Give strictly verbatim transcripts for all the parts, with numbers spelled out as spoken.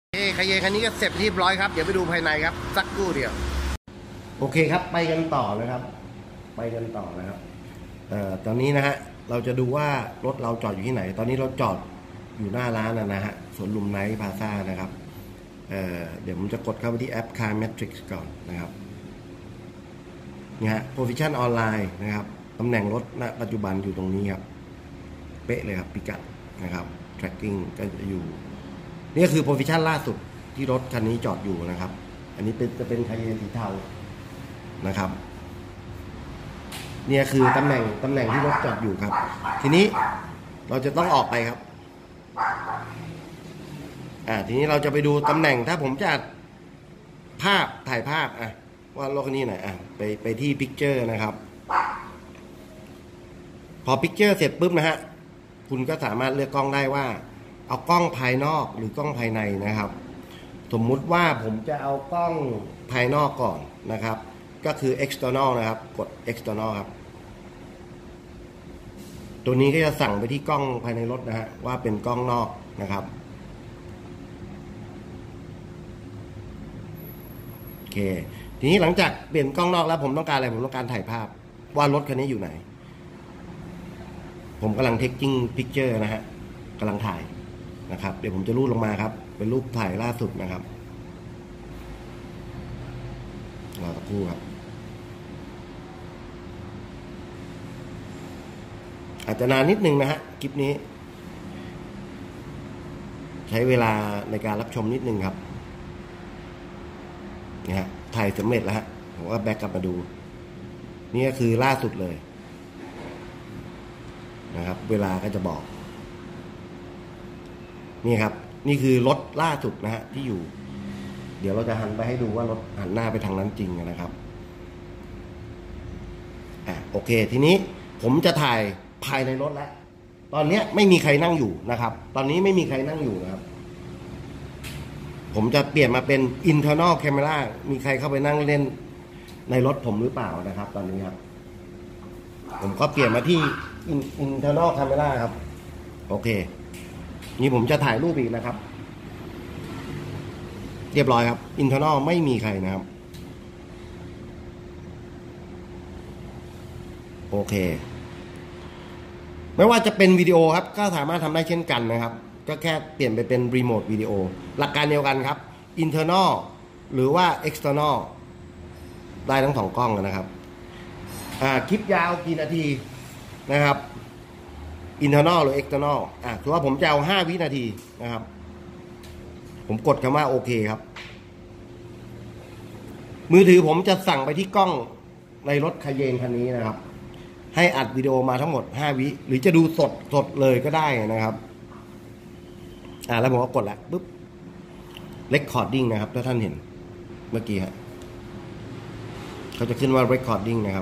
เอ้ขยเยคันนี้ก็เสร็จเรียบร้อยครับเดี๋ยวไปดูภายในครับสักครู่เดียวโอเคครับไปกันต่อนะครับไปกันต่อนะครับเอ่อตอนนี้นะฮะเราจะดูว่ารถเราจอดอยู่ที่ไหนตอนนี้เราจอดอยู่หน้าร้านนะฮะสวนลุมไนท์พาซ่านะครับเอ่อเดี๋ยวผมจะกดเข้าไปที่แอป Car Matrix ก่อนนะครับนี่ฮะ Position Online นะครับตำแหน่งรถณปัจจุบันอยู่ตรงนี้ครับเป๊ะเลยครับพิกัดนะครับ tracking ก็จะอยู่นี่คือ position ล่าสุดที่รถคันนี้จอดอยู่นะครับอันนี้เป็นจะเป็นคาเยนสีเทานะครับนี่คือตำแหน่งตำแหน่งที่รถจอดอยู่ครับทีนี้เราจะต้องออกไปครับอ่าทีนี้เราจะไปดูตำแหน่งถ้าผมจะภาพถ่ายภาพอ่ะว่ารถคันนี้ไหนอ่ะไปไปที่ picture นะครับพอ picture เสร็จปุ๊บนะฮะคุณก็สามารถเลือกกล้องได้ว่าเอากล้องภายนอกหรือกล้องภายในนะครับสมมุติว่าผมจะเอากล้องภายนอกก่อนนะครับก็คือ external นะครับกด external ครับตัวนี้ก็จะสั่งไปที่กล้องภายในรถนะฮะว่าเป็นกล้องนอกนะครับโอเคทีนี้หลังจากเปลี่ยนกล้องนอกแล้วผมต้องการอะไรผมต้องการถ่ายภาพว่ารถคันนี้อยู่ไหนผมกำลัง taking picture นะฮะกำลังถ่ายนะครับเดี๋ยวผมจะรูดลงมาครับเป็นรูปถ่ายล่าสุดนะครับรอสักครู่ครับอาจจะนานนิดนึงนะฮะคลิปนี้ใช้เวลาในการรับชมนิดนึงครับนี่ฮะถ่ายสำเร็จแล้วฮะผมก็แบ็กกลับมาดูนี่ก็คือล่าสุดเลยนะครับเวลาก็จะบอกนี่ครับนี่คือรถล่าสุดนะฮะที่อยู่เดี๋ยวเราจะหันไปให้ดูว่ารถหันหน้าไปทางนั้นจริงนะครับอ่ะโอเคทีนี้ผมจะถ่ายภายในรถแล้วตอนนี้ไม่มีใครนั่งอยู่นะครับตอนนี้ไม่มีใครนั่งอยู่นะครับผมจะเปลี่ยนมาเป็น internal camera มีใครเข้าไปนั่งเล่นในรถผมหรือเปล่านะครับตอนนี้ครับผมก็เปลี่ยนมาที่ internal camera ครับโอเคนี่ผมจะถ่ายรูปอีกนะครับเรียบร้อยครับอินเทอร์นอลไม่มีใครนะครับโอเคไม่ว่าจะเป็นวิดีโอครับก็สามารถทำได้เช่นกันนะครับก็แค่เปลี่ยนไปเป็นรีโมทวิดีโอหลักการเดียวกันครับอินเทอร์นอลหรือว่าเอ็กซ์เทอร์นอลได้ทั้งสองกล้องนะครับอ่าคลิปยาวกี่นาทีนะครับinternal หรือ external อ่ะถือว่าผมจะเอาห้าวินาทีนะครับผมกดคำว่าโอเคครับมือถือผมจะสั่งไปที่กล้องในรถคาเยนคันนี้นะครับให้อัดวิดีโอมาทั้งหมดห้าวิหรือจะดูสดสดเลยก็ได้นะครับอ่ะแล้วผมก็กดแล้วปุ๊บ recording นะครับถ้าท่านเห็นเมื่อกี้ฮะเขาจะขึ้นว่า recording นะครับ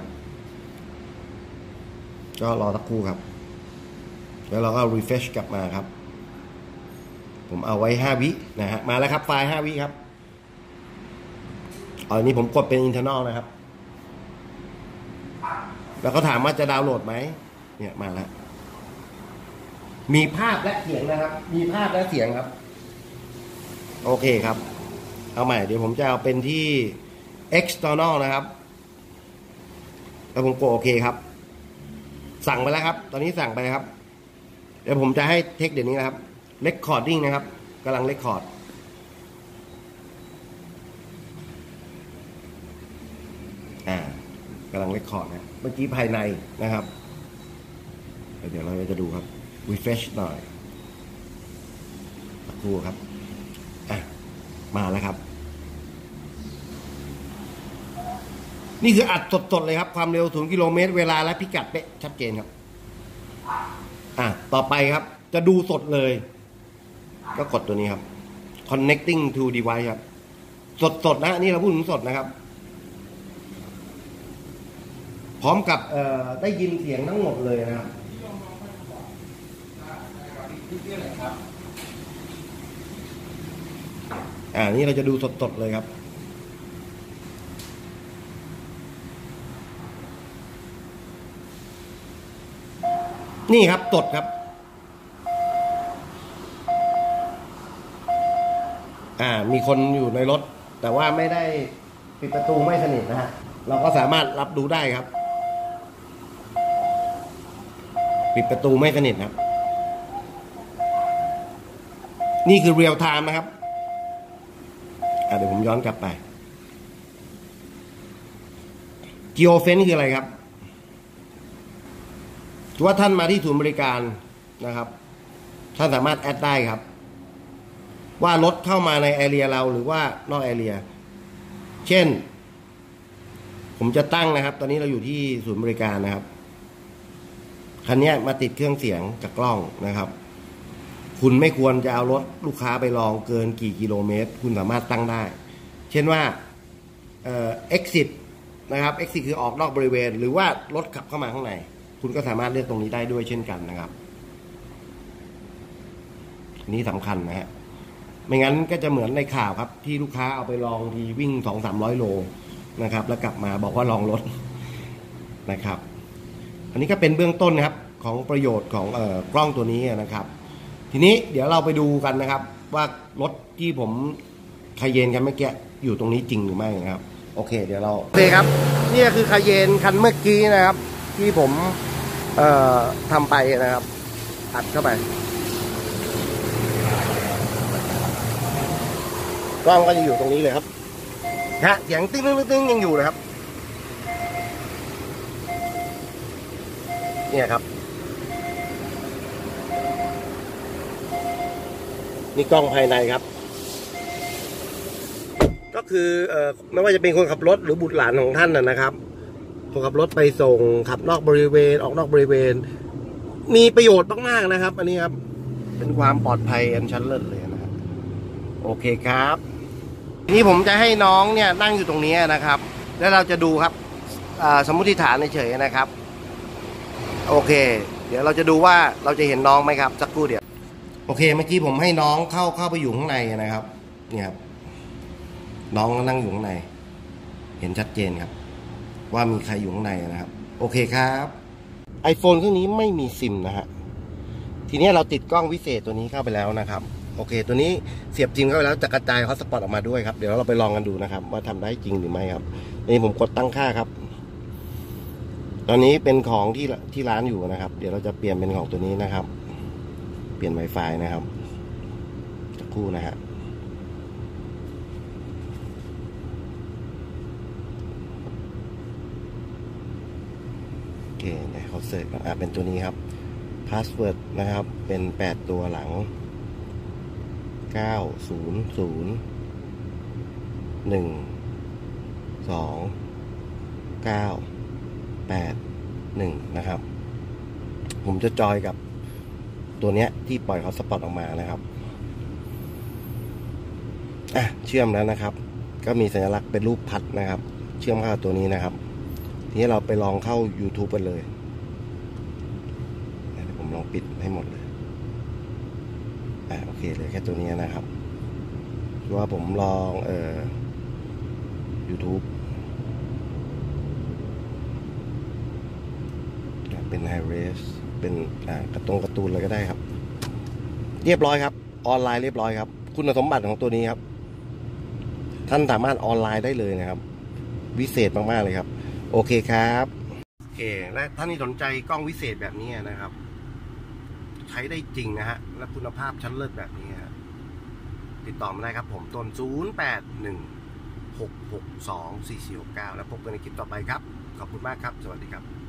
ก็รอสักครู่ครับแล้วเราก็ refresh กลับมาครับผมเอาไว้ห้าวินะฮะมาแล้วครับไฟล์ห้าวิครับอันนี้ผมกดเป็น internal นะครับแล้วก็ถามว่าจะดาวน์โหลดไหมเนี่ยมาแล้วมีภาพและเสียงนะครับมีภาพและเสียงครับโอเคครับเอาใหม่เดี๋ยวผมจะเอาเป็นที่ external นะครับแล้วผมกดโอเคครับสั่งไปแล้วครับตอนนี้สั่งไปครับเดี๋ยวผมจะให้เทคเดี๋ยวนี้นะครับ recording นะครับกำลัง record อ่ากำลัง record นะเมื่อกี้ภายในนะครับเดี๋ยวเราจะดูครับ refresh หน่อยสักครู่ครับอ่ะมาแล้วครับนี่คืออัดสดๆเลยครับความเร็วศูนย์กิโลเมตรเวลาและพิกัดเป๊ะชัดเจนครับอ่ะต่อไปครับจะดูสดเลยก็กดตัวนี้ครับ connecting to device ครับสดๆนะนี่เราพูดถึงสดนะครับพร้อมกับเอ่อได้ยินเสียงทั้งหมดเลยนะครับอ่านี่เราจะดูสดๆเลยครับนี่ครับสดครับอ่ามีคนอยู่ในรถแต่ว่าไม่ได้ปิดประตูไม่สนิทนะฮะเราก็สามารถรับรู้ได้ครับปิดประตูไม่สนิทครับนี่คือเรียลไทม์นะครับอ่าเดี๋ยวผมย้อนกลับไป Geofence คืออะไรครับว่าท่านมาที่ศูนย์บริการนะครับท่านสามารถแอดได้ครับว่ารถเข้ามาในแอเรียเราหรือว่านอกแอเรียเช่นผมจะตั้งนะครับตอนนี้เราอยู่ที่ศูนย์บริการนะครับคันนี้มาติดเครื่องเสียงกับกล้องนะครับคุณไม่ควรจะเอารถลูกค้าไปลองเกินกี่กิโลเมตรคุณสามารถตั้งได้เช่นว่าเอ่อ exit นะครับ exit คือออกนอกบริเวณหรือว่ารถขับเข้ามาข้างในคุณก็สามารถเลือกตรงนี้ได้ด้วยเช่นกันนะครับนี้สำคัญนะฮะไม่งั้นก็จะเหมือนในข่าวครับที่ลูกค้าเอาไปลองทีวิ่งสองสามร้อยโลนะครับแล้วกลับมาบอกว่าลองรถนะครับอันนี้ก็เป็นเบื้องต้นนะครับของประโยชน์ของเอ่อกล้องตัวนี้นะครับทีนี้เดี๋ยวเราไปดูกันนะครับว่ารถที่ผมคาเยนกันเมื่อกี้อยู่ตรงนี้จริงหรือไม่นะครับโอเคเดี๋ยวเราโอเคครับนี่คือคาเยนคันเมื่อกี้นะครับที่ผมเอ่อทำไปนะครับอัดเข้าไปกล้องก็จะอยู่ตรงนี้เลยครับฮะเสียงตึ้งตึ้งตึ้งยังอยู่เลยครับเนี่ยครับนี่กล้องภายในครับก็คือเอ่อไม่ว่าจะเป็นคนขับรถหรือบุตรหลานของท่านนะครับคนขับรถไปส่งขับนอกบริเวณออกนอกบริเวณมีประโยชน์มากๆนะครับอันนี้ครับเป็นความปลอดภัยอันชั้นเลิศเลยนะครับโอเคครับนี่ผมจะให้น้องเนี่ยนั่งอยู่ตรงนี้นะครับแล้วเราจะดูครับสมมุติฐานเฉยๆนะครับโอเคเดี๋ยวเราจะดูว่าเราจะเห็นน้องไหมครับสักครู่เดียวโอเคเมื่อกี้ผมให้น้องเข้าเข้าไปอยู่ข้างในนะครับเนี่ยครับน้องนั่งอยู่ข้างในเห็นชัดเจนครับว่ามีใครอยู่ข้างในนะครับโอเคครับ iPhone เครื่องนี้ไม่มีซิมนะฮะทีนี้เราติดกล้องวิเศษตัวนี้เข้าไปแล้วนะครับโอเคตัวนี้เสียบซิมเข้าไปแล้วจะกระจายฮอตสปอตออกมาด้วยครับเดี๋ยวเราไปลองกันดูนะครับว่าทำได้จริงหรือไม่ครับนี่ผมกดตั้งค่าครับตอนนี้เป็นของที่ที่ร้านอยู่นะครับเดี๋ยวเราจะเปลี่ยนเป็นของตัวนี้นะครับเปลี่ยน Wi-Fi นะครับสักครู่นะฮะโอเคเดี๋ยวเขาเสิร์ชอ่าเป็นตัวนี้ครับพาสเวิร์ดนะครับเป็นแปดตัวหลังเก้า ศูนย์ ศูนย์ หนึ่ง สอง เก้า แปด หนึ่งนะครับผมจะจอยกับตัวเนี้ยที่ปล่อยฮอตสปอตออกมานะครับอ่ะเชื่อมแล้วนะครับก็มีสัญลักษณ์เป็นรูปพัดนะครับเชื่อมเข้าตัวนี้นะครับทีนี้เราไปลองเข้า YouTube กันเลยเดี๋ยวผมลองปิดให้หมดเลยอ่ะโอเคเลยแค่ตัวนี้นะครับว่าผมลองเอ่อ YouTube เป็นไฮเรสเป็นอ่ากระตงการ์ตูนอะไรก็ได้ครับเรียบร้อยครับออนไลน์เรียบร้อยครับคุณสมบัติของตัวนี้ครับท่านสามารถออนไลน์ได้เลยนะครับวิเศษมากๆเลยครับโอเคครับโอเคและท่านที่สนใจกล้องวิเศษแบบนี้นะครับใช้ได้จริงนะฮะและคุณภาพชั้นเลิศแบบนี้ฮะติดต่อมาได้ครับผมต้นศูนย์ แปด หนึ่ง หก หก สอง สี่ สี่ หก เก้าแล้วพบกันในคลิปต่อไปครับขอบคุณมากครับสวัสดีครับ